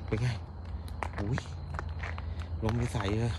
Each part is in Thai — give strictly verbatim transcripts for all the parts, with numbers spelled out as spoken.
เป็นไงอุ้ยลมไม่ใส่เลย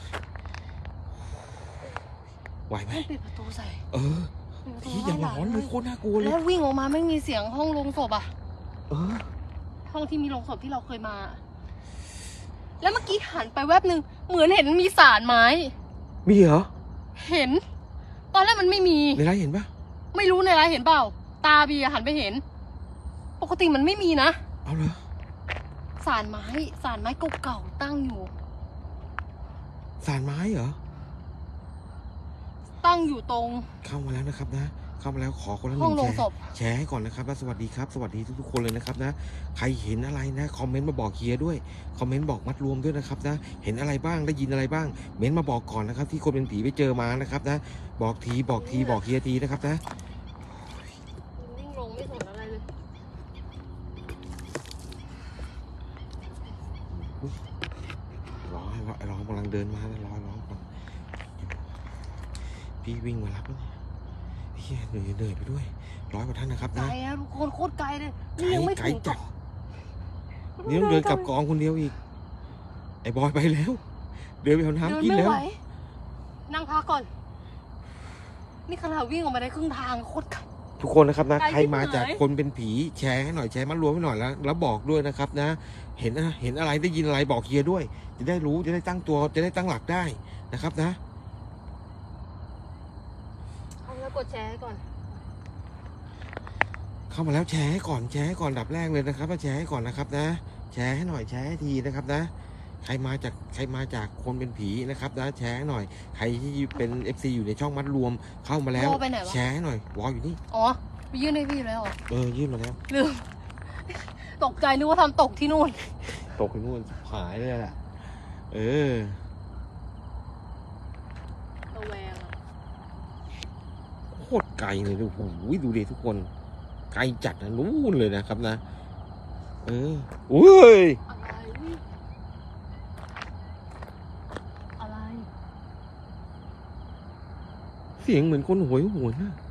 ไหวไหมปิดประตูใส่เออที่อย่าหลอนเลยโคตรน่ากลัวเลยแล้ววิ่งออกมาไม่มีเสียงห้องโรงศพอ่ะเออห้องที่มีโรงศพที่เราเคยมาแล้วเมื่อกี้หันไปแวบหนึ่งเหมือนเห็นมีสารไม้มีเหรอเห็นตอนแรกมันไม่มีในร้านเห็นปะไม่รู้ในร้านเห็นเปล่าตาบีหันไปเห็นปกติมันไม่มีนะเอาเหรอสารไม้สารไม้เก่าๆตั้งอยู่สารไม้เหรอตั้งอยู่ตรงเข้ามาแล้วนะครับนะเข้ามาแล้วขอคนละหนึ่งแชร์แชร์ให้ก่อนนะครับแล้วสวัสดีครับสวัสดีทุกๆคนเลยนะครับนะใครเห็นอะไรนะคอมเมนต์มาบอกเฮียด้วยคอมเมนต์บอกมัดรวมด้วยนะครับนะเห็นอะไรบ้างได้ยินอะไรบ้างเม้นมาบอกก่อนนะครับที่คนเป็นผีไปเจอมานะครับนะบอกทีบอกทีบอกเฮียทีนะครับนะนิ่งลงไม่สนอะไรเลยรอรอรอกำลังเดินมาแล้วรอรอพี่วิ่งมารับแล้วเนี่ยเหนื่อยเหนื่อยไปด้วยร้อยกว่าท่านนะครับนะไกลอะทุกคนโคตรไกลเลยนี่ยังไม่ถึงจัดนี่ต้องเดินกลับกองคนเดียวอีกไอ้บอยไปแล้วเดินไปเอาน้ำกินแล้วนั่งพักก่อนนี่ขนาดวิ่งออกมาได้ครึ่งทางโคตรไกลทุกคนนะครับนะใครมาจากคนเป็นผีแชร์ให้หน่อยแชร์มารวมให้หน่อยแล้วแล้วบอกด้วยนะครับนะเห็นเห็นอะไรได้ยินอะไรบอกเฮียด้วยจะได้รู้จะได้ตั้งตัวจะได้ตั้งหลักได้นะครับนะกดแชร์ก่อนเข้ามาแล้วแชร์ให้ก่อนแชร์ให้ก่อนดับแรกเลยนะครับมาแชร์ให้ก่อนนะครับนะแชร์ให้หน่อยแชร์ให้ทีนะครับนะใครมาจากใครมาจากคนเป็นผีนะครับนะแชร์ให้หน่อยใครที่เป็น เอฟ ซี อยู่ในช่องมัดรวมเข้ามาแล้วแชร์ให้หน่อยวอลอยู่นี่อ๋อไปยื่นให้พี่แล้วเออยื่นมาแล้วลืมตกใจนึกว่าทำตกที่นู่นตกที่นู่นหายเลยแหละเออโคตรไกลเลยดูโอ้โหดูดิทุกคนไกลจัดนะนู้นเลยนะครับนะเอออุ้ยอะไรเสียงเหมือนคนหวยหวนนะ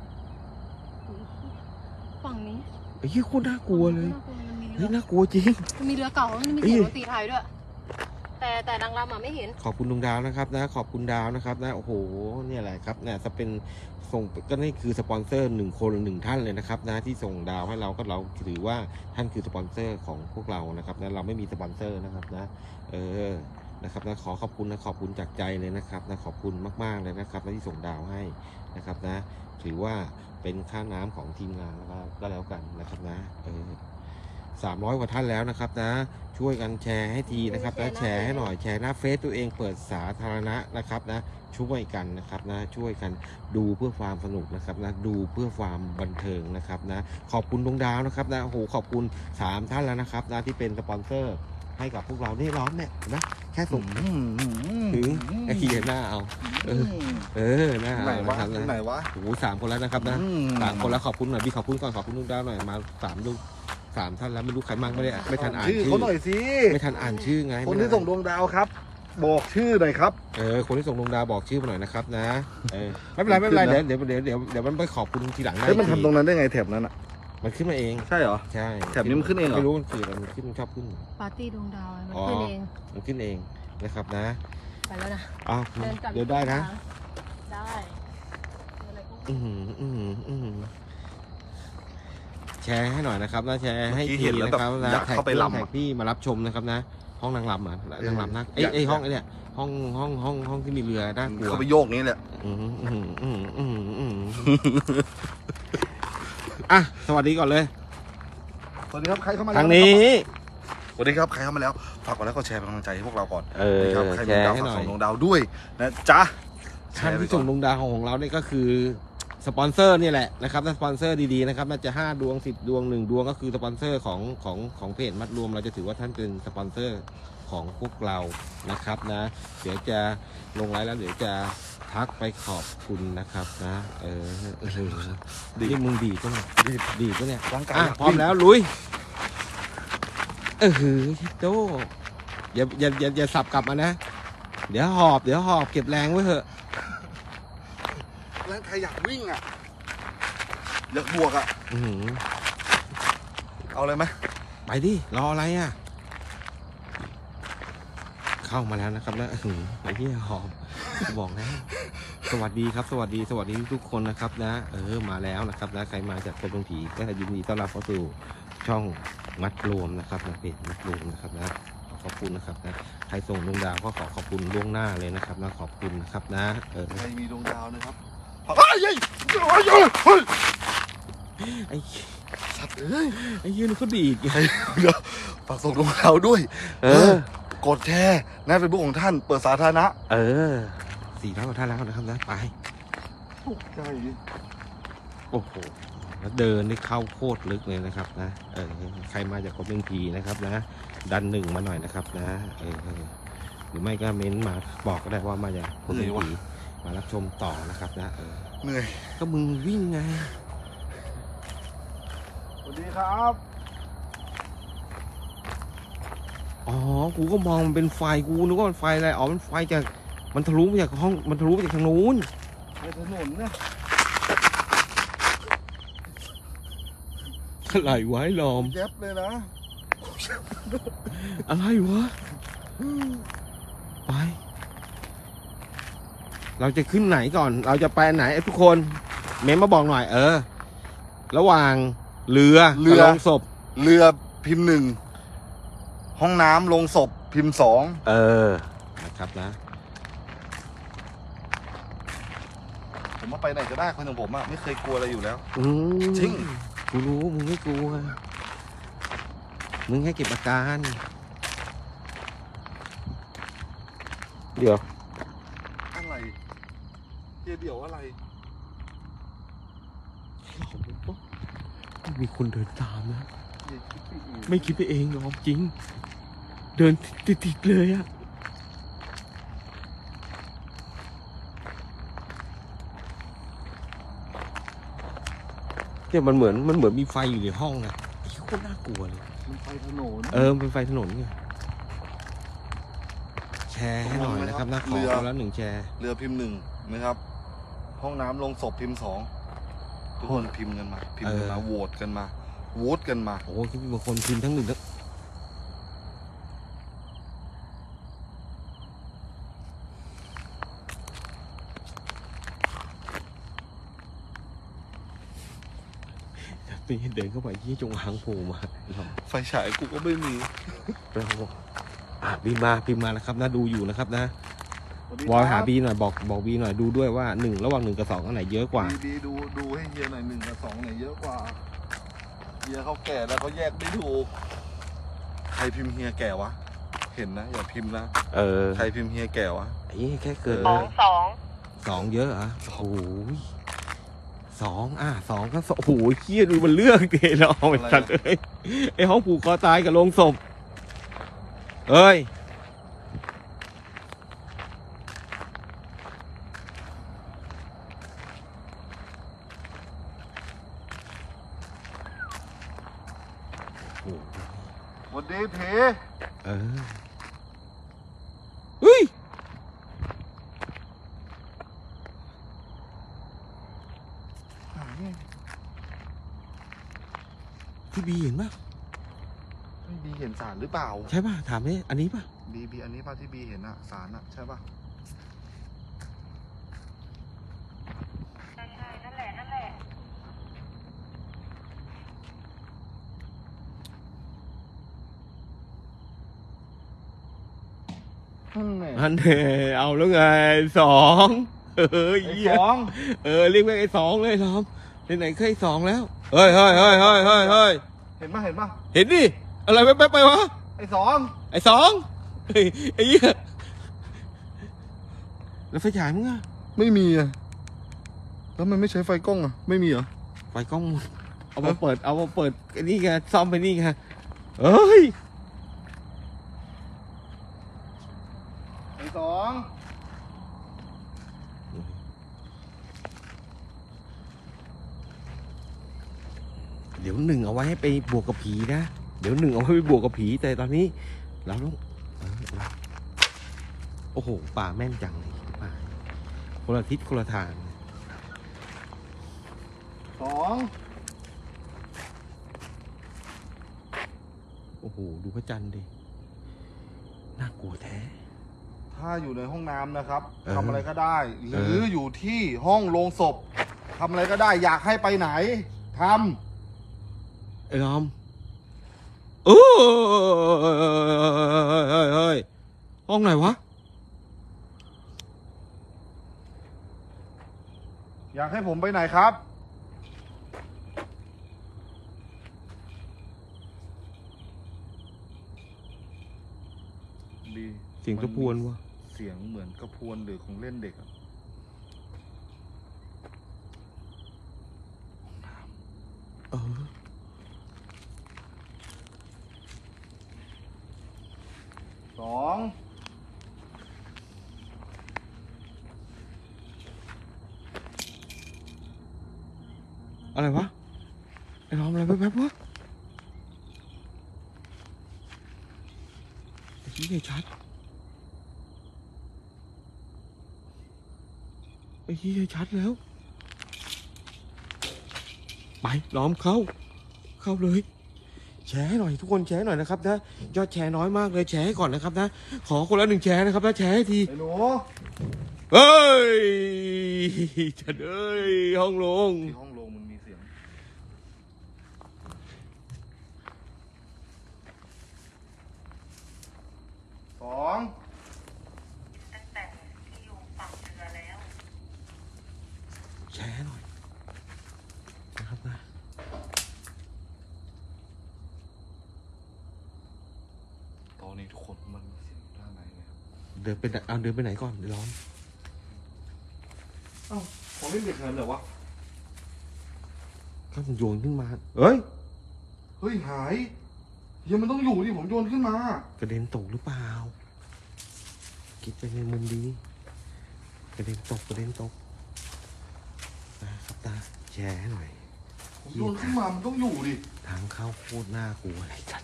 ฝั่งนี้ไอ้ยี่โคตรน่ากลัวเลยเฮ้ยน่ากลัวจริงมีเรือเก่ามันมีเสียงดนตรีไทยด้วยแต่แต่นางรำอ่ะไม่เห็นขอบคุณดวงดาวนะครับนะขอบคุณดาวนะครับนะโอ้โหเนี่ยแหละครับเนี่ยจะเป็นส่งก็นี่คือสปอนเซอร์หนึ่งคนหนึ่งท่านเลยนะครับนะที่ส่งดาวให้เราก็เราถือว่าท่านคือสปอนเซอร์ของพวกเรานะครับนะเราไม่มีสปอนเซอร์นะครับนะเออนะครับนะขอขอบคุณนะขอบคุณจากใจเลยนะครับนะขอบคุณมากๆเลยนะครับที่ส่งดาวให้นะครับนะถือว่าเป็นค่าน้ำของทีมงานแล้วก็แล้วกันนะครับนะเออสามร้อยกว่าท่านแล้วนะครับนะช่วยกันแชร์ให้ทีนะครับนะแชร์ให้หน่อยแชร์หน้าเฟซตัวเองเปิดสาธารณะนะครับนะช่วยกันนะครับนะช่วยกันดูเพื่อความสนุกนะครับนะดูเพื่อความบันเทิงนะครับนะขอบคุณดวงดาวนะครับนะโอ้โหขอบคุณสามท่านแล้วนะครับนะที่เป็นสปอนเซอร์ให้กับพวกเราได้ร้อนเนี่ยนะแค่ส่งถึงไอ้เหี้ยหน้าเอาเออเออหน้าเอานะครับนะไหนวะโอ้โหสามคนแล้วนะครับนะสามคนแล้วขอบคุณหน่อยพี่ขอบคุณก่อนขอบคุณดวงดาวหน่อยมาสามลูกสามท่านแล้วไม่รู้ใครมั่งไม่ได้ไม่ทันอ่านชื่อเขาหน่อยสิไม่ทันอ่านชื่อไงคนที่ส่งดวงดาวครับบอกชื่อหน่อยครับเออคนที่ส่งดวงดาวบอกชื่อมาหน่อยนะครับนะเออไม่เป็นไรไม่เป็นไรเดี๋ยวเดี๋ยวเดี๋ยวเดี๋ยวเดี๋ยวมันไปขอบคุณทีหลังได้เฮ้ยมันทำตรงนั้นได้ไงแถบนั้นอ่ะมันขึ้นมาเองใช่เหรอใช่แถบนี้มันขึ้นเองเหรอไม่รู้มันคืออะไรมันขึ้นชอบขึ้นปาร์ตี้ดวงดาวมันขึ้นเองมันขึ้นเองนะครับนะไปแล้วนะอ้าวเดี๋ยวได้นะได้อืมอืมอืมแชร์ให้หน่อยนะครับนะแชร์ให้ทีนะครับนะแท็กเพื่อนแท็กพี่มารับชมนะครับนะห้องนางรำอ่ะนางรำนะไอ้ไอ้ห้องไอ้เนี่ยห้องห้องห้องห้องที่มีเรือน่ากลัวเขาไปโยกนี้แหละอืมอืมอืมอืมอืมอ่ะสวัสดีก่อนเลยสวัสดีครับใครเข้ามาทางนี้สวัสดีครับใครเข้ามาแล้วฝากกดไลค์กดแชร์เป็นกำลังใจให้พวกเราก่อนเออใครมีดาวฝากส่งดวงดาวด้วยนะจ๊ะท่านที่ส่งดวงดาวของเราเนี่ยก็คือสปอนเซอร์นี่แหละนะครับสปอนเซอร์ดีๆนะครับน่าจะห้าดวงสิบดวงหนึ่งดวงก็คือสปอนเซอร์ของของของเพจมัดรวมเราจะถือว่าท่านเป็นสปอนเซอร์ของพวกเรานะครับนะเดี๋ยวจะลงไลน์แล้วเดี๋ยวจะทักไปขอบคุณนะครับนะเออเออดีมึงดีก็เนี่ยดีดีก็เนี่ยอ่ะพร้อมแล้วลุยเออฮือโตอย่าอย่าอย่าอย่าสับกลับมานะเดี๋ยวหอบเดี๋ยวหอบเก็บแรงไว้เถอะแล้วใครอยากวิ่งอ่ะอยากบวกอ่ะเอาเลยไหมไปดิรออะไรอ่ะเข้ามาแล้วนะครับนะอื้อหือไอ้เหี้ยหอมบอกนะสวัสดีครับ สวัสดีสวัสดีทุกคนนะครับนะ เออมาแล้วนะครับนะใครมาจากคนบางผีก็ยินดีต้อนรับเข้าสู่ช่องมัดรวมนะครับนะเพจมัดรวมนะครับนะขอขอบคุณนะครับนะใครส่งดวงดาวก็ขอขอบคุณล่วงหน้าเลยนะครับนะขอบคุณนะครับนะเออใครมีดวงดาวนะครับเฮ้ยเฮ้ยเฮ้ยเฮ้ยไอ้สัตว์เอ้ยไอ้ยืนเขาดีดไงเดี๋ยวฝากส่งดวงดาวด้วยเออกดแชร์หน้าเฟซบุ๊กของท่านเปิดสาธารณะเออสี่ร้อยกว่าท่านแล้วนะครับนะไปตกใจดิโอ้โหแล้วเดินได้เข้าโคตรลึกเลยนะครับนะเออใครมาจากคนเป็นผีนะครับนะ ดันหนึ่งมาหน่อยนะครับนะเออหรือไม่ก็เม้นมาบอกก็ได้ว่ามาจากคนเป็นผีมารับชมต่อนะครับนะเออเหนื่อยก็มึงวิ่งไงสวัสดีครับอ๋อกูก็มองมันเป็นไฟกูนึกว่ามันไฟอะไรอ๋อมันไฟจากมันทะลุมาจากห้องมันทะลุมาจากทางนู้นในถนนเนี่ยอะไรวะไอ้ลอมเย็บเลยนะอะไรวะไป เราจะขึ้นไหนก่อน เราจะไปไหนไอ้ทุกคน เมมมาบอกหน่อย เออ ระหว่างเรือเรือกับโรงศพเรือพิมพ์หนึ่งห้องน้ำลงศพพิมพ์สองเออ นะครับนะผมว่าไปไหนก็ได้คนอย่างผมอะไม่เคยกลัวอะไรอยู่แล้วอืมจริงกูรู้มึงไม่กลัว มึงแค่เก็บอาการ เดี๋ยวอะไรเดี๋ยวเดี๋ยวอะไรมีคนเดินตามนะเดี๋ยวคิดไปเองไม่คิดไปเองหรอกจริง เดินติดๆเลยอะเนี่ยมันเหมือนมันเหมือนมีไฟอยู่ในห้องนะไอ้โคตรน่ากลัวเลยมันไปถนนเออมันเป็นไฟถนนไงแชร์ให้หน่อยนะครับนะขอคนละหนึ่งแชร์เรือพิมพ์หนึ่งนะครับ ห้องน้ำลงศพพิมพ์สองทุกคนพิมพ์กันมา พิมพ์กันมาโหวตกันมาโหวตกันมาโอ้โหที่มีบางคนพิมพ์ทั้งหนึ่งทั้งนี่เดินเข้าไปยี่จงหางโผล่มาเราไฟฉายกูก็ไม่มีเราอ่ะบีมาพิมพ์มานะครับนะดูอยู่นะครับนะสวัสดีวอยคหารับบีหน่อยบอกบอกบีหน่อยดูด้วยว่าหนึ่งระหว่างหนึ่งกับสองอันไหนเยอะกว่าบีบีดูดูให้เฮียหน่อยหนึ่งกับสองไหนเยอะกว่าเฮียเขาแก่แล้วเขาแยกไม่ถูกใครพิมพ์เฮียแก่วะเห็นนะอย่าพิมพ์นะเออใครพิมพ์เฮียแก่วะไอ้แค่เกิดสองสองสองเยอะเหรอ่ะโอ้ยสองอ่ะสองก็สองโอ้โหเคียดูมันเลือกเดเราไอ้สัตว์เอ้ยไอ้ห้องผูกคอตายกับโรงศพเอ้ยโอ้โหสวัสดีเพเออเฮ้ยพี่บีเห็นป่ะไม่บีเห็นสารหรือเปล่าใช่ป่ะถามนี่อันนี้ป่ะบีบีอันนี้ป่ะที่บีเห็นอะสารอะใช่ป่ะใช่ใช่นั่นแหละนั่นแหละนั่นไงอันเดเอาแล้วไงสองเออไอ้เหี้ยสองเออเรียกแม่งไอ้สองเลยครับไหนๆเคยสองแล้วเฮ้ยเฮ้ยเฮ้ยเฮ้ยเฮ้ยเฮ้ยเห็นป่ะเห็นป่ะเห็นดิอะไรแป๊บๆไปวะไอ้สองไอ้สองเฮ้ยไอ้เหี้ยแล้วไฟฉายมึงอะไม่มีอะแล้วมันไม่ใช้ไฟกล้องอะไม่มีเหรอไฟกล้องเอามาเปิดเอามาเปิดไอ้นี่ไงซ่อมไปนี่ไงเอ้ยไอ้สองเดี๋ยวหนึ่งเอาไว้ให้ไปบวกกับผีนะเดี๋ยวหนึ่งเอาไว้ไปบวกกับผีแต่ตอนนี้เราต้องเออเออโอ้โหป่าแม่นจังเลยป่าคนละทิศคนละทางสองโอ้โห ดูพระจันทร์ดิ น่ากลัวแท้ถ้าอยู่ในห้องน้ำนะครับเออทำอะไรก็ได้ หเอรือออยู่ที่ห้องโรงศพทำอะไรก็ได้ อยากให้ไปไหนทไอ้ล้อมเออเฮ้ยเฮ้ยห้องไหนวะำอยากให้ผมไปไหนครับ ดีเสียงกระพวนวะเสียงเหมือนกระพวนหรือของเล่นเด็กอะเออสองอะไรวะไอ้ล้อมอะไรแป๊บๆวะไอ้ที่ใหญ่ชัดไอ้ที่ใหญ่ชัดแล้ว ไปล้อมเข้า เข้าเลย แชร์ให้หน่อยทุกคนแชร์ให้หน่อยนะครับนะยอดแชร์น้อยมากเลยแชร์ให้ก่อนนะครับนะขอคนละหนึ่งแชร์นะครับนะแชร์ให้ทีไอ้หนูเฮ้ยจัดเอ้ยห้องลงที่ห้องโรงมันมีเสียงสองตั้งแต่ที่ยุงฝังเรือแล้วแชร์ให้หน่อยนะครับนะตอนนี้ทุกคนมันมีเสียงด้านในเลยครับเดินไปไหนเอาเดินไปไหนก่อนเดี๋ยวล้อมเอ้าของเล่นเด็กนั้นเหรอวะข้ามโยนขึ้นมาเฮ้ยเฮ้ยหายเฮียมันต้องอยู่ดิผมโยนขึ้นมากระเด็นตกหรือเปล่าคิดไปในมุมดีกระเด็นตกกระเด็นตกนะครับตาแชร์ให้หน่อยผมโยนขึ้นมามันต้องอยู่ดิทางเข้าโคตรน่ากลัวอะไรจัด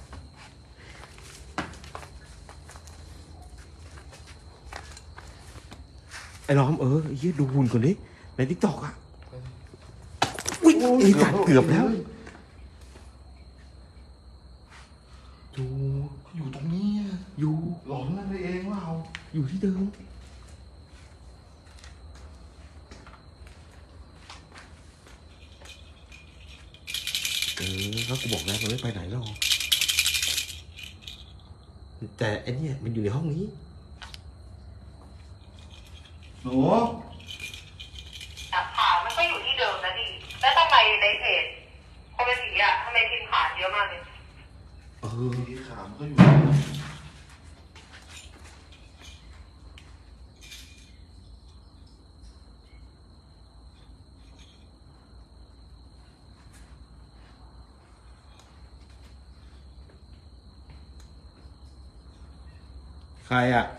ไอ้ล้อมเออไอ้เหี้ยดูหุ่นก่อนดิในทิกตอกอ่ะอุ้ยไอ้จัดเกือบแล้วอยู่อยู่ตรงนี้อะอยู่หลอนนั่นไปเองว่าเอาอยู่ที่เดิมเออเขากูบอกแล้วมันไม่ไปไหนหรอกแต่ไอ้เนี่ยมันอยู่ในห้องนี้หนูแต่ขามันก็อยู่ที่เดิมนะดิแล้วทำไมในเพจคนเป็นผีอ่ะทำไมพิมพ์ขาเยอะมากเลยเออทีขามนก็อยู่ใครอ่ะ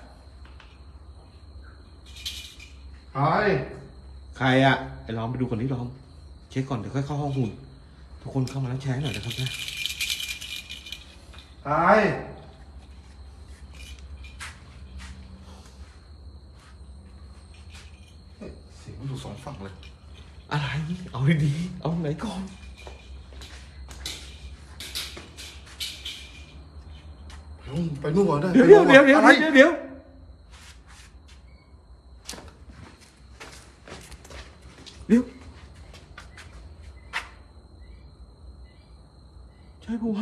หายใครอ่ะไอ้ล้อมไปดูก่อนที่ล้อมเช็คก่อนเดี๋ยวค่อยเข้าห้องหุ่น ทุกคนเข้ามาแล้วแชร์หน่อยนะครับนะหายเฮ้ยเสียงมันอยู่สองฝั่งเลยอะไรเอาดีๆเอาไหนก่อนไปนู่นไปนู่นก่อนได้เดี๋ยวเดี๋ยวไปเดี๋ยวนู่นเดี๋ยวก่อนเดี๋ยวเดี๋ยวเดี๋ยวใช่ปะวะ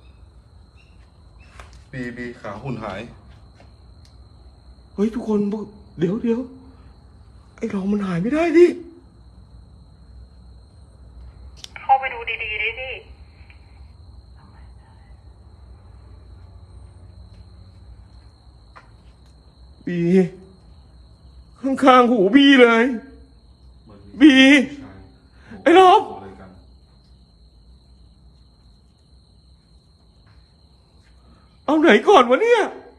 บีบีขาหุ่นหายเฮ้ยทุกคนบอกเดี๋ยวเดี๋ยวไอ้เรามันหายไม่ได้ดิเข้าไปดูดีๆดิพี่บีข้างๆหูบีเลย บี ไอ้น้อง เอาไหนก่อนวะเนี่ย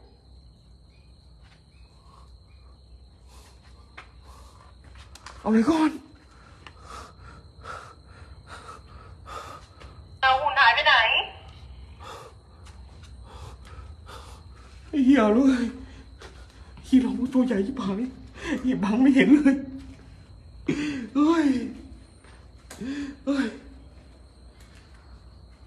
เอาไหนก่อนเอาหุ่นหายไปไหนไอ้เหี้ยเลยขี้เราตัวใหญ่ที่ผายหยิบบังไม่เห็นเลยเฮ้ยเฮ้ย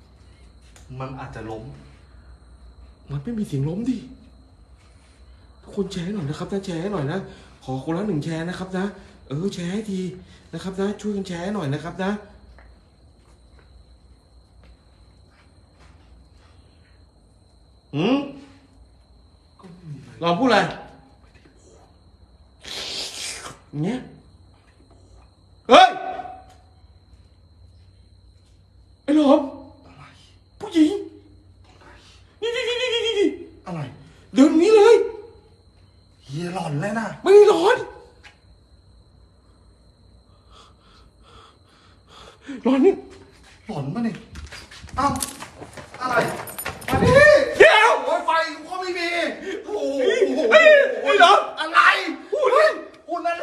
มันอาจจะล้มมันไม่มีเสียงล้มดิทุกคคนแชร์ให้หน่อยนะครับนะแชร์ให้หน่อยนะขอคนละหนึ่งแชร์นะครับนะเออแชร์ให้ทีนะครับนะช่วยกันแชร์ให้หน่อยนะครับนะหืมลองพูดอะไรเงี้ยเฮ้ยไอ้หลอมผู้หญิงนี่นี่นี่นี่นี่อะไรเดินนี้เลยเฮียหลอนแล้วนะไม่ได้ร้อนร้อนนี่หลอนปะเนี่ยเอ้าอะไรมาดิเดี๋ยวโอ้ยไฟก็ไม่มีโอ้โหเฮ้ยไอ้หลอมอะไรพูดเลยพูดอะไร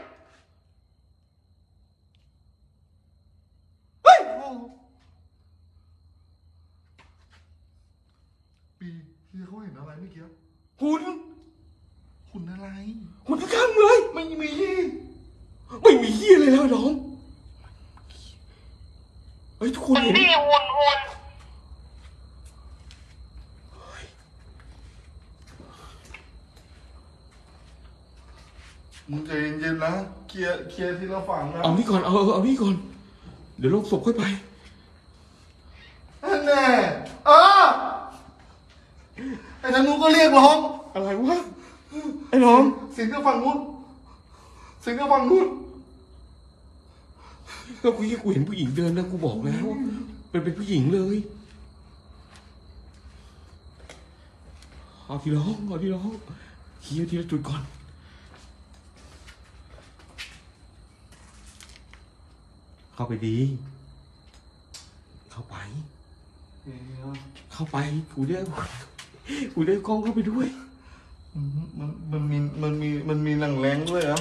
เฮ้ยปีเฮียเขาเห็นอะไรเมื่อกี้หุ่นหุ่นอะไรหุ่นข้างๆเลยไม่มีไม่มีเหี้ยอะไรแล้วน้องเฮ้ยทุกคนมันเห็นดีวนวนมึงใจเย็นๆนะเคลียร์เคลียร์ทีละฝั่งนะเอานี่ก่อนเอาเอาเอานี่ก่อนเดี๋ยวโลกศพค่อยไปนั่นแน่เออไอ้ทางนู้นก็เรียกร้องอะไรวะไอ้น้องเสียงก็ฝั่งนู้นเสียงก็ฝั่งนู้นก็กูกูเห็นผู้หญิงเดินนะกูบอกแล้วเป็นเป็นผู้หญิงเลยเอาทีละห้องเอาทีละห้องเคลียร์ทีละจุดก่อนเข้าไปดี เข้าไป เข้าไปกูเรียกกูเรียกกล้องเข้าไปด้วยมันมันมีมันมีมันมีหนังแรงด้วยเหรอ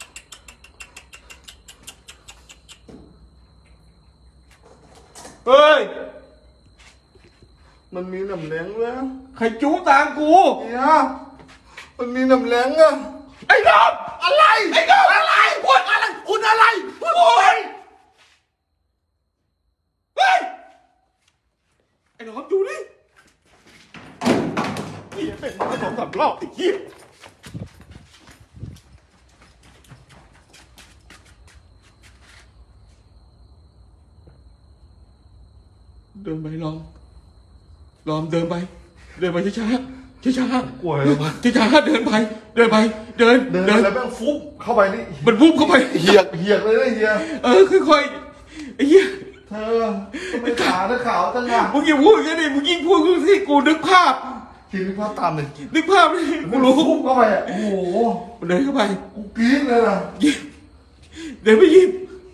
เฮ้ยมันมีหนังแรงด้วยเหรอใครจู้ตามกูเนี่ยมันมีหนังแรงอะไอ้น้องอะไรไอ้น้องอะไรพูดอะไรคุณอะไรพูดอะไรเฮ้ยไอ้น้องดูดิเฮียเป็นมาสองสามรอบไอ้เฮียเดินไปลองลองเดินไป เดินไปช้าๆช้าๆกลัวอะไรวะช้าๆเดินไป เดินไป เดินเดินเดินแล้วแม่งฟุบเข้าไปนี่มันพุ่งเข้าไปเหียกเหียกเลยนะเฮียเออค่อยๆไอ้เหี้ยเธอทำไมขาเธอขาวจังอะมึงอย่าพูดอย่างนี้มึงยิ่งพูดกูที่กูนึกภาพทีนี้ภาพตามเลยนึกภาพเลยกูรู้ฟุบเข้าไปอะโอ้โหเดินเข้าไปกูกรี๊ดเลยนะหยิบเดินไปหยิบ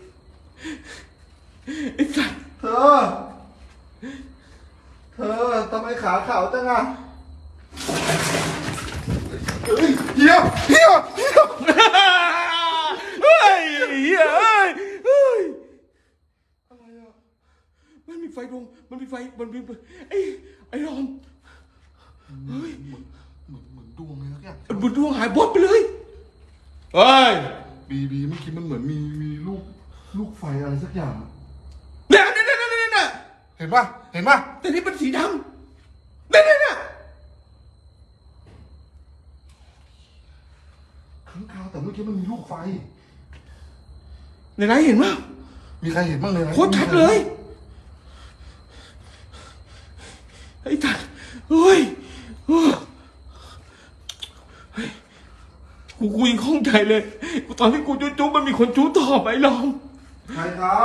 ไอ้สัตว์เธอ เธอทำไมขาขาวจังอะเฮ้ยเฮียเฮียเฮียเฮ้ยเหี้ยเอ้ยเฮ้ยอะไรอะมันมีไฟดวงมันมีไฟมันมีไอ้ไอ้รอมเฮ้ยเหมือนเหมือนเหมือนดวงเลยนะแกบุญดวงหายบดไปเลยเฮ้ยบีบีเมื่อกี้มันเหมือนมีมีลูกลูกไฟอะไรสักอย่างอะเนี่ยเนี่ยเนี่ยเนี่ยเนี่ยเห็นปะเห็นปะแต่นี่เป็นสีดำเนี่ยเนี่ยเนี่ยข้างคาวแต่เมื่อกี้มันมีลูกไฟในไหนเห็นมั้ยมีใครเห็นบ้างเลยนะโคตรชัดเลยไอ้ตัดเฮ้ยเฮ้ยกูกูยังข้องใจเลยกูตอนที่กูจุ๊จุ๊มันมีคนจุ๊ต่อไปลองใครครับ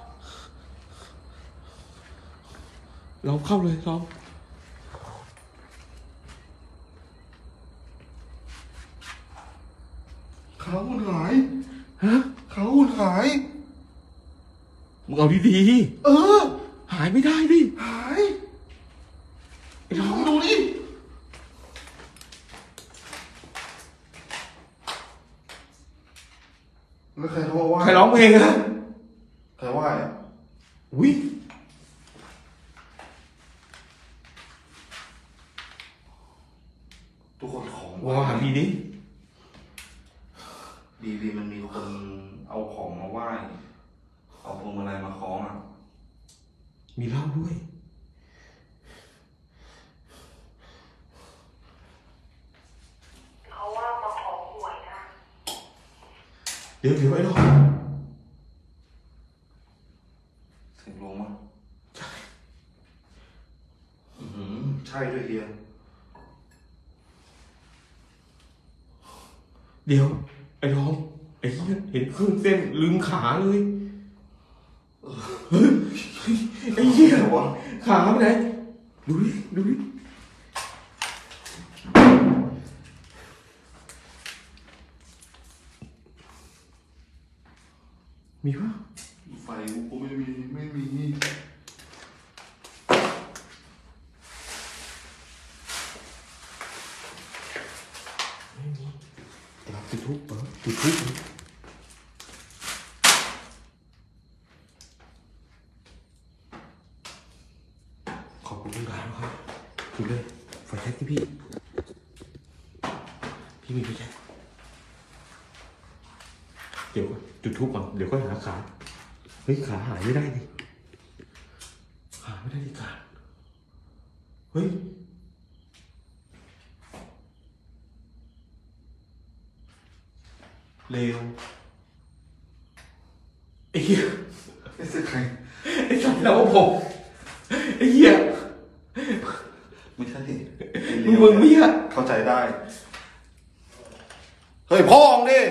ลองเข้าเลยลองขาหุ่นหายฮะขาหุ่นหายมึงเอาดีเออๆหายไม่ได้ดิหายไอ้ลองดูดิ แล้วใครเขาว่าใครร้องเพลงอะใครว่าอ่ะอุ้ยทุกคนของว้าดีดิดีดีมันมีคนเอาของมาไหว้ เอาพวงมาลัยมาคล้องอ่ะมีเหล้าด้วยเขาเดี๋ยวเดี๋ยวไอ้น้องเสียงลงมั้ยใช่อืมใช่ด้วยเฮียเดี๋ยวไอ้น้องไอ้เหี้ยเห็นครึ่งเส้นลืมขาเลยเฮ้ยไอ้เหี้ยขาไปไหนดูดิดูดิมีปะไฟกูไม่มีไม่มีจุดทุบเออจุดทุบขอบคุณทุกท่านครับจุดเลยไฟแช็กที่พี่พี่มีไฟแช็กเดี๋ยวจุดทุบก่อนเดี๋ยวก็หาขาเฮ้ยขาหายไม่ได้ดิหาไม่ได้ดิขาเฮ้ยเร็วไอ้เหี้ยไอ้เสียใครไอ้สัตว์แล้วผมไอ้เหี้ยไม่ใช่มึงมึงเมียเข้าใจได้เฮ้ยพ่องดิ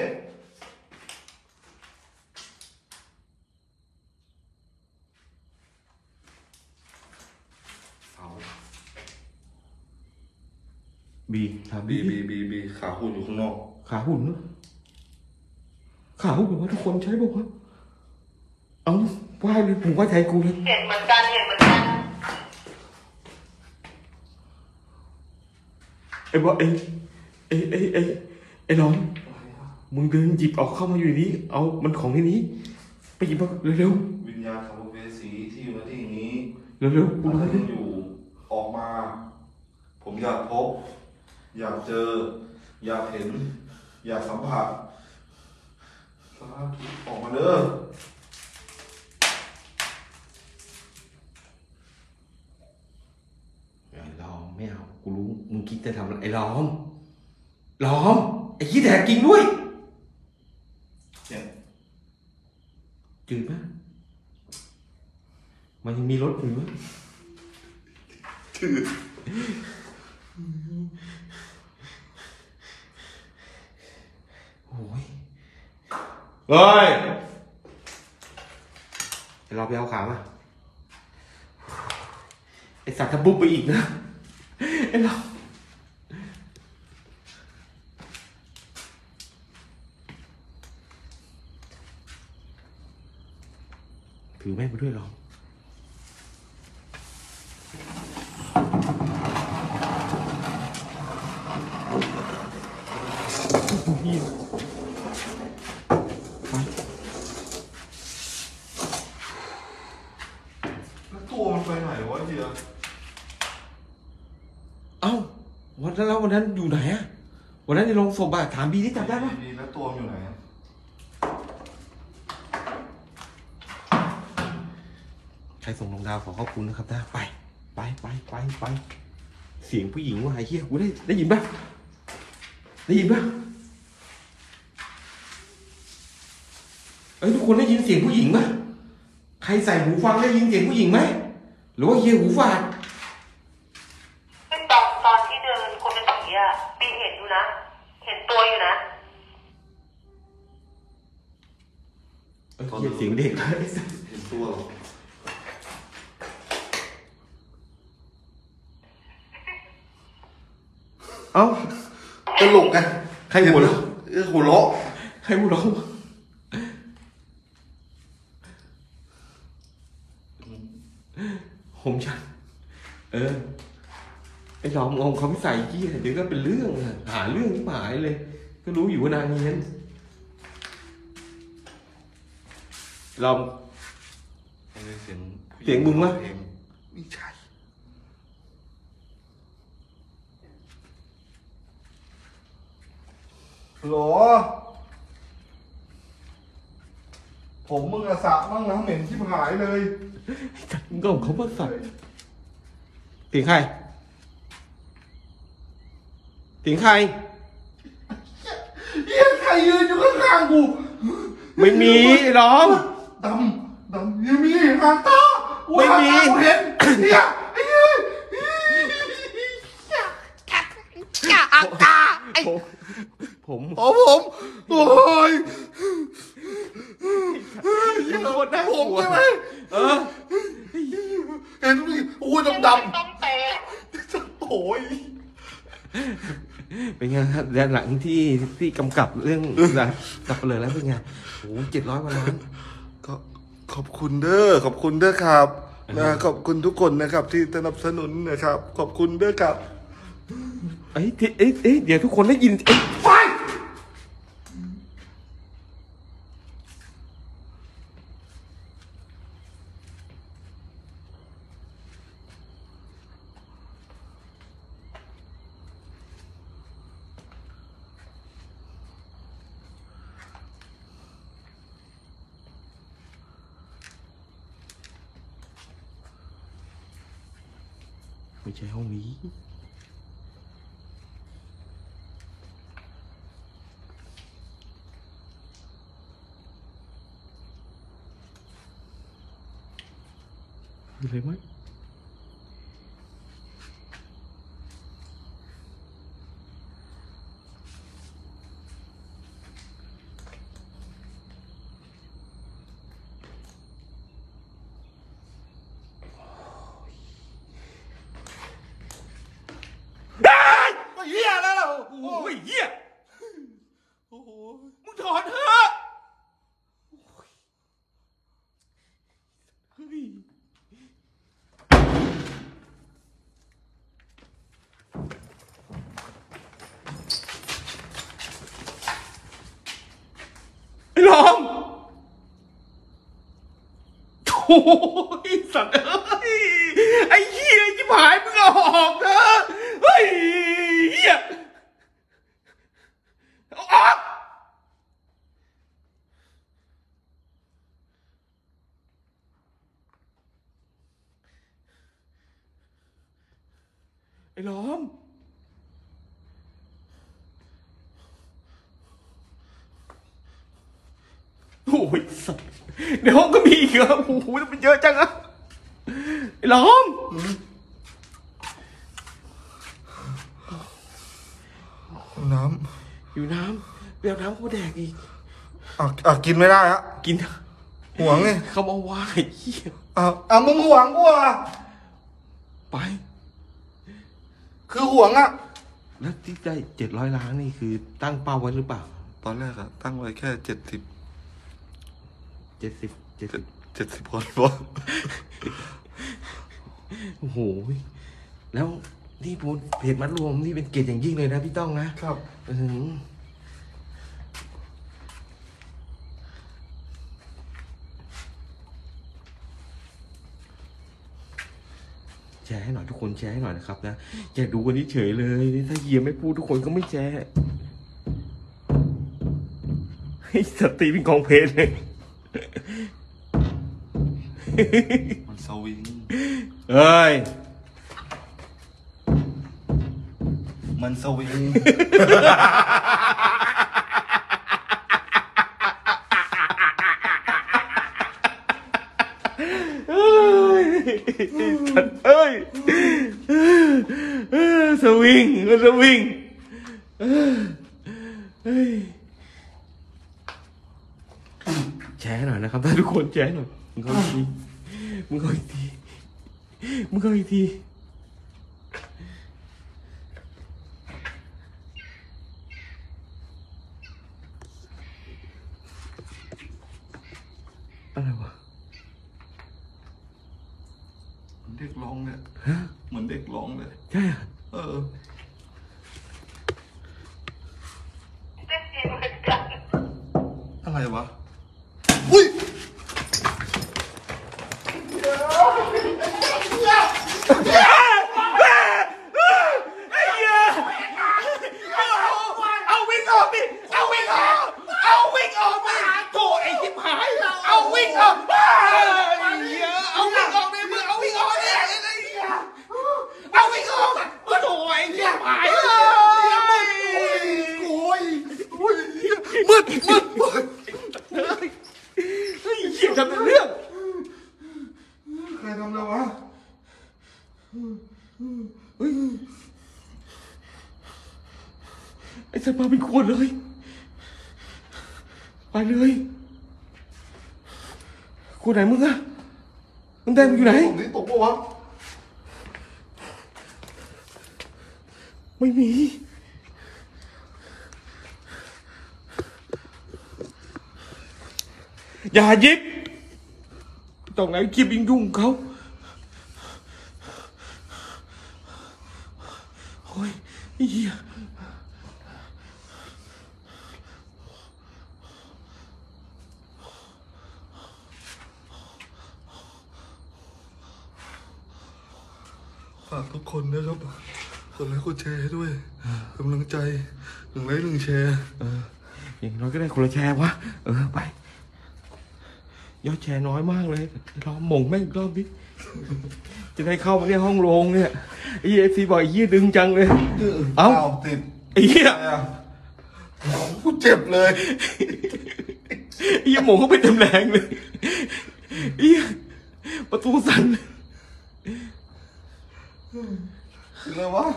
เอาบีถามบีบีบีบีบีขาหุ่นอยู่ข้างนอกขาหุ่นเนอะขาหุ่นบอกว่าทุกคนใช้บอกว่าเอ้าว่าเลยผมว่าใจกูเลยเห็นเหมือนกันเห็นเหมือนกันไอ้บอกไอ้ไอ้ไอ้ไอ้ไอ้น้องมึงเดินหยิบเอาเข้ามาอยู่ในนี้เอามันของในนี้ไปหยิบมาเร็ววิญญาณของเวสีที่อยู่ในที่นี้ๆเร็วๆกูมันรู้ยังอยู่ออกมา ผมอยากพบ อยากเจอ อยากเห็น อยากสัมผัสสาธุออกมาเด้อไอ้ล้อมไม่เอากูรู้มึงคิดจะทำอะไรไอ้ล้อมล้อมไอ้ขี้แดกจริงด้วยเนี่ยจืดไหมมันยังมีรถอยู่ไหมชื่อโอ้ยเฮ้ยเดี๋ยวเราไปเอาขามาไอสัตว์ถ้าบุ๊บไปอีกนะไอเราถือแม่งไปด้วยเราไปแล้วตัวมันไปไหนวะเฮียเอ้าวันนั้นแล้ววันนั้นอยู่ไหนอะวันนั้นในโรงศพอะถามบีที่จำได้ปะดีแล้วตัวมันอยู่ไหนอะใครส่งลงดาวขอขอบคุณนะครับนะไปไปไปไปไปเสียงผู้หญิงว่าไอ้เหี้ยกูได้ได้ยินปะได้ยินปะเอ้ยทุกคนได้ยินเสียงผู้หญิงปะใครใส่หูฟังได้ยินเสียงผู้หญิงไหมหรือว่าเฮียหูฝาดซึ่งตอนตอนที่เดินคนเป็นผีอ่ะบีเห็นอยู่นะ เห็นตัวอยู่นะเอ้ยเฮียเสียงเด็กเห็นตัวเหรอเอ้าตลกไงใครหัวเราะเออหัวเราะใครหัวเราะผมฉันเออไอ้หลอมงงเขาไม่ใส่กี้เดี๋ยวก็เป็นเรื่องอะหาเรื่องที่หายเลย ก็รู้อยู่ว่านางเงี้ยลองเสียงเสียงมึงวะไม่ใช่หรอผมมึงอะสระมั่งนะเหม็นชิบหายเลยมึงก็ของเขามาใส่เสียงใครเสียงใครเฮียใครยืนอยู่ข้างๆกูไม่มีไอ้ล้อมดำดำยังมีหางตาไม่มีหางตากูเห็นเนี่ยไอ้เหี้ยกะอากาไอ้ผมโอ้ผมโอ้ยยังโคตรน่าผกมลัวใช่ไหมเออเห็นมั้ยโอ้ยดำดต้องเตะำโอ้ยเป็นไงครับแล้วหลังที่ที่กำกับเรื่องสับเปลือแล้วเป็นไงโอ้เจ็ดร้อยกว่าล้านก็ขอบคุณเด้อขอบคุณเด้อครับนะขอบคุณทุกคนนะครับ ที่สนับสนุนนะครับ ขอบคุณเด้อครับเอ้ยที่เอ้ยเอ้ยเดี๋ยวทุกคนได้ยินเอ้ยไปไม่ใช่ห้องนี้มีอะไรไหมเหี้ยแล้วโอ้ยเหี้ยโอ้โหมึงถอนเถอะเฮ้ยไอ้ล้อมโอ้ยสัตว์เอ้ยไอ้เหี้ยจิ๋หายมึงเอาออกเถอะเฮ้ยเหี้ยเอาออกไอ้ล้อมโอ้ยสัตว์ในห้องก็มีอีกเหรอโอ้โหมันเยอะจังอะไอ้ล้อมน้อยู่น้ำไปเอาน้ำเขาแดกอีกำอ่ะอ่ะกินไม่ได้ฮะกินห่วงไงเขามาว่าไอ้เหี้ยอ่ะอ่ะมึงห่วงกูอ่ะไปคือห่วงอ่ะแล้วที่ได้เจ็ดร้อยล้านนี่คือตั้งเป้าไว้หรือเปล่าตอนแรกอะตั้งไว้แค่เจ็ดสิบเจ็ดสิบเจ็ดสิบเจ็ดสิบคนพอโอ้โหแล้วนี่พูดเพจมัดรวมนี่เป็นเกียรติอย่างยิ่งเลยนะพี่ต้องนะครับ อือแชร์ให้หน่อยทุกคนแชร์ให้หน่อยนะครับนะอย่าดูกันเฉยๆเลยถ้าเฮียไม่พูดทุกคนก็ไม่แชร์ให้สตรีเป็นกองเพลงเลยมันสวิงเอ้ยมันสวิงเอ้ยสัตว์เอ้ยเออสวิงมันสวิงเออเฮ้ยแชร์หน่อยนะครับถ้าทุกคนแชร์หน่อยมึงเข้าอีกทีมึงเข้าอีกทีมึงเข้าอีกทีอะไรวะเหมือนเด็กร้องเลยฮะเหมือนเด็กร้องเลยใช่อะเออได้ยินเหมือนกันอะไรวะ อุ้ยไอ้เหี้ยเอาวิ่งออกดิเอาวิ่งออกเอาวิ่งออกดิโถไอ้ทิพหายเอาวิ่งออกไอ้เหี้ยเอาวิ่งออกดิมึงเอาวิ่งออกดิไอ้เหี้ยเอาวิ่งออกโถไอ้เหี้ยหายเลยโอ้ยโอ้ยมืดมืดมืดไอ้สัตว์มาเป็นขวดเลย ไปเลยขวดไหนมึงอะมึงแดงมึงอยู่ไหนตรงนี้ตกปะวะไม่มี อย่าหยิบตรงไหนคลิปยิงยุ่งเขาโอ้ยไอ้เหี้ยฝากทุกคนนะครับกดไลค์กดแชร์ให้ด้วยกำลังใจหนึ่งไลค์หนึ่งแชร์เอออย่างน้อยก็ได้คนละแชร์วะเออไปยอดแชร์น้อยมากเลยรอหม่งแม่งอีกรอบดิจะได้เข้ามาเนี่ยห้องโรงเนี่ยไอ้เอฟซีบอกไอ้เหี้ยดึงจังเลยเอ้าติดไอ้เหี้ยกูเจ็บเลยไอ้เหี้ยหม่งเขาไปเต็มแรงเลยไอ้เหี้ยประตูสั่นอะไรวะ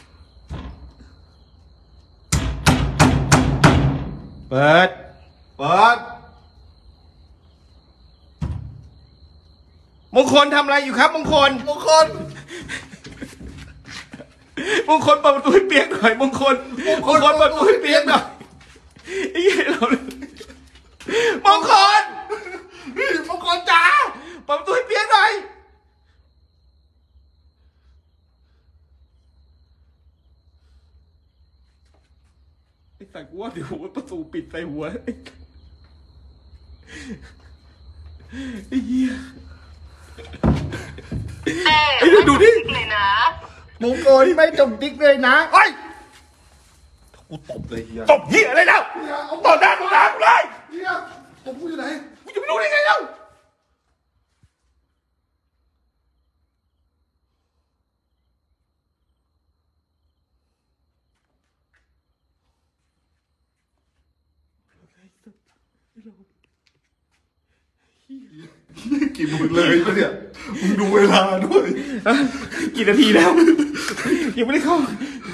เปิดเปิดมงคลทำอะไรอยู่ครับมงคลมงคลมงคลเปิดประตูให้เปียกหน่อยมงคลมงคลเปิดประตูให้เปียกหน่อยไอ้เหี้ยเรามงคลนี่มงคลจ๋าเปิดประตูให้เปียกหน่อยไอ้สัตว์กูว่าเดี๋ยวประตูปิดใส่หัวไอ้เหี้ยเอ๊ะไอ้ดูดูดิเลยนะมงคลไม่จมดิกเลยนะไอ้กูตบเลยเฮียตบเหี้ยอะไรแล้วต่อหน้าต่อตากูเลยเฮียตบกูอยู่ไหนกูจะไม่รู้ได้ไงเล่ากี่โมงเลยปะเนี่ยมึงดูเวลาด้วยกี่นาทีแล้ว ยังไม่ได้เข้า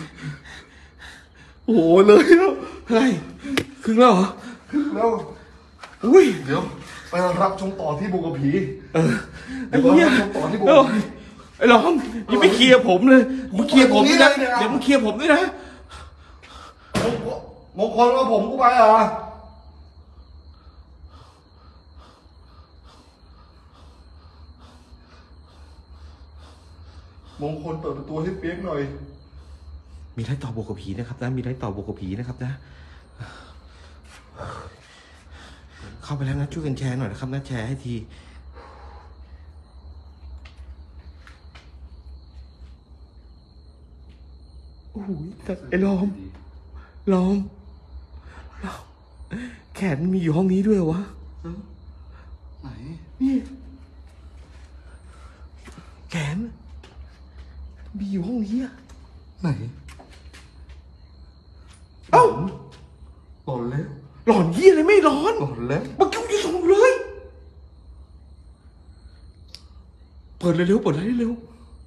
โอ้โหเลยแล้วอะไรครึ่งแล้วเหรอแล้วอุ้ยเดี๋ยวไปรับชมต่อที่บุกผีเออไอ้เดี๋ยวเหี้ยรับชมต่อที่บุกเออผีไอ้หลอมยังไม่เคลียร์ผมเลยมึงเคลียร์ผมด้วยนะตรงนี้เลยเนี่ยเดี๋ยวมึงเคลียร์ผมด้วยนะมงคลว่าผมกูไปเหรอมงคลเปิดประตูให้เปียกหน่อยมีไรต่อบวกกับผีนะครับนะมีไรต่อบวกกับผีนะครับนะเข้าไปแล้วนะช่วยกันแชร์หน่อยนะครับนะแชร์ให้ทีโอ้โหไอ้ล้อมล้อมล้อมแขนมีอยู่ห้องนี้ด้วยเหรอวะไหนนี่แขนมีอยู่ห้องนี้อะไหนเอ้าหลอนแล้วหลอนเยี่ยอะไรไม่ร้อนหลอนแล้วมากิ้วยี่สองเลย เปิดเลยเร็วเปิดเลยเร็ว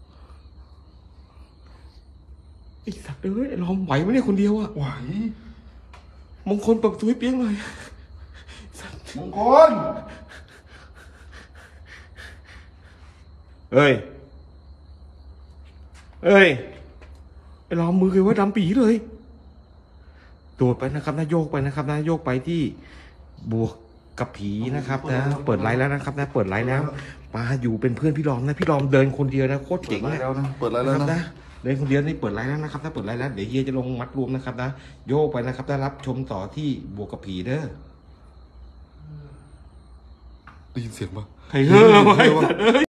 ไอ้สัตว์เอ้ยลองไหวไหมเนี่ยคนเดียวอะไหวมงคลเปิดประตูให้เปียกหน่อยสัตว์มงคลเอ้ยเอ้ยไอ้ลองมือคือว่าดำปีเลยโดดไปนะครับนะโยกไปนะครับนะโยกไปที่บวกกับผีนะครับนะเปิดไลน์แล้วนะครับนะเปิดไลน์แล้วมาอยู่เป็นเพื่อนพี่รอมนะพี่รอมเดินคนเดียวนะโคตรเปิเจ๋ดงไลเลยน์แล้วนะเปิดไลน์แล้วนะครับนะนะเดินคนเดียวนี่เปิดไลน์แล้วนะครับถ้าเปิดไลน์แล้วเดี๋ยวเฮียจะลงมัดรวมนะครับนะโยกไปนะครับได้รับชมต่อที่บวกกับผีเด้อได้ยินเสียงปะใครเฮ้อไว้สัตว์เอ้ย